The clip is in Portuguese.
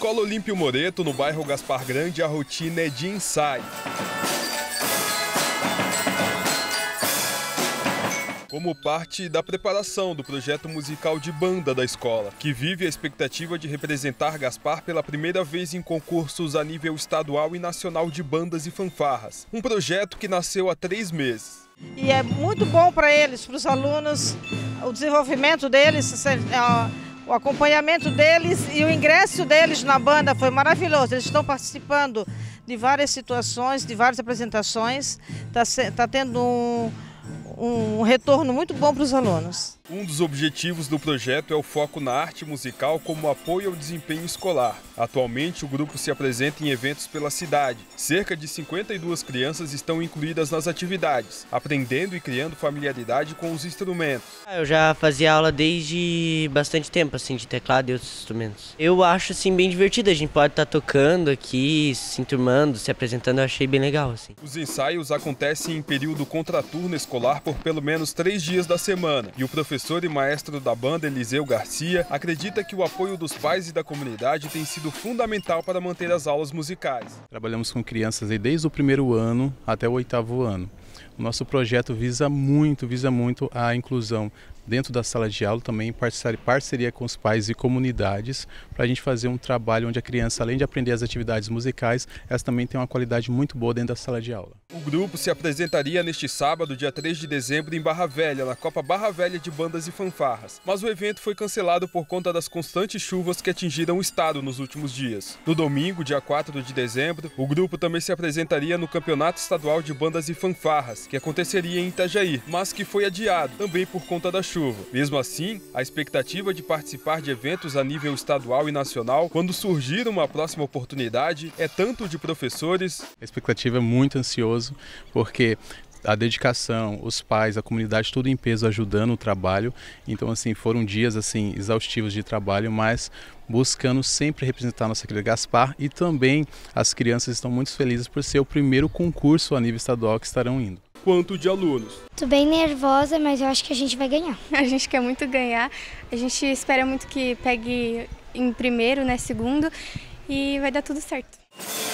Escola Olímpio Moreto, no bairro Gaspar Grande, a rotina é de ensaio. Como parte da preparação do projeto musical de banda da escola, que vive a expectativa de representar Gaspar pela primeira vez em concursos a nível estadual e nacional de bandas e fanfarras. Um projeto que nasceu há 3 meses. E é muito bom para eles, para os alunos, o desenvolvimento deles, o acompanhamento deles e o ingresso deles na banda foi maravilhoso. Eles estão participando de várias situações, de várias apresentações, está tendo um retorno muito bom para os alunos. Um dos objetivos do projeto é o foco na arte musical como apoio ao desempenho escolar. Atualmente, o grupo se apresenta em eventos pela cidade. Cerca de 52 crianças estão incluídas nas atividades, aprendendo e criando familiaridade com os instrumentos. Eu já fazia aula desde bastante tempo, assim, de teclado e outros instrumentos. Eu acho, assim, bem divertido. A gente pode estar tocando aqui, se enturmando, se apresentando. Eu achei bem legal, assim. Os ensaios acontecem em período contraturno escolar por pelo menos 3 dias da semana. E o professor e maestro da banda, Eliseu Garcia, acredita que o apoio dos pais e da comunidade tem sido fundamental para manter as aulas musicais. Trabalhamos com crianças desde o 1º ano até o 8º ano. O nosso projeto visa muito a inclusão dentro da sala de aula, também em parceria com os pais e comunidades, para a gente fazer um trabalho onde a criança, além de aprender as atividades musicais, elas também têm uma qualidade muito boa dentro da sala de aula. O grupo se apresentaria neste sábado, dia 3 de dezembro, em Barra Velha, na Copa Barra Velha de Bandas e Fanfarras. Mas o evento foi cancelado por conta das constantes chuvas que atingiram o estado nos últimos dias. No domingo, dia 4 de dezembro, o grupo também se apresentaria no Campeonato Estadual de Bandas e Fanfarras, que aconteceria em Itajaí, mas que foi adiado, também por conta da chuva. Mesmo assim, a expectativa de participar de eventos a nível estadual e nacional, quando surgir uma próxima oportunidade, é tanto de professores... A expectativa é muito ansioso, porque a dedicação, os pais, a comunidade, tudo em peso ajudando o trabalho. Então, assim, foram dias assim exaustivos de trabalho, mas buscando sempre representar a nossa querida Gaspar, e também as crianças estão muito felizes por ser o primeiro concurso a nível estadual que estarão indo. Quanto de alunos. Tô bem nervosa, mas eu acho que a gente vai ganhar. A gente quer muito ganhar, a gente espera muito que pegue em primeiro, né, segundo, e vai dar tudo certo.